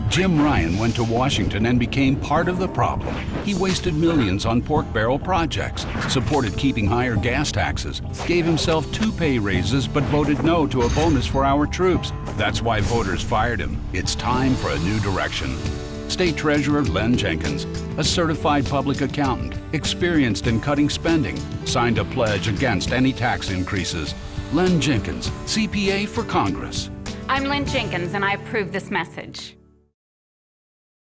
Jim Ryan went to Washington and became part of the problem. He wasted millions on pork barrel projects, supported keeping higher gas taxes, gave himself 2 pay raises but voted no to a bonus for our troops. That's why voters fired him. It's time for a new direction. State Treasurer Lynn Jenkins, a certified public accountant, experienced in cutting spending, signed a pledge against any tax increases. Lynn Jenkins, CPA for Congress. I'm Lynn Jenkins, and I approve this message.